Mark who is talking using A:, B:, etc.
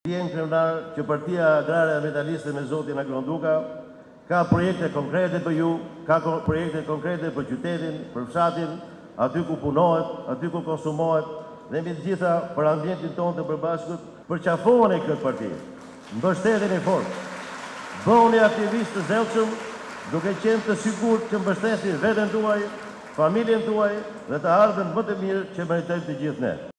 A: Jenë kremnar që Partia Agrare Metaliste me zotin Agronduka ka projekte konkrete për ju, ka projekte konkrete për qytetin, për fshatin, aty ku punohet, aty ku konsumohet, dhe mbi të gjitha për ambientin tonë të përbashkët, përqafoheni këtë parti, mbështeteni fort, bëhuni aktivistë të zelshëm, duke qenë të sigurt që mbështesin veten tuaj, familjen tuaj dhe të ardhmen më të mirë që meritojmë të gjithë ne.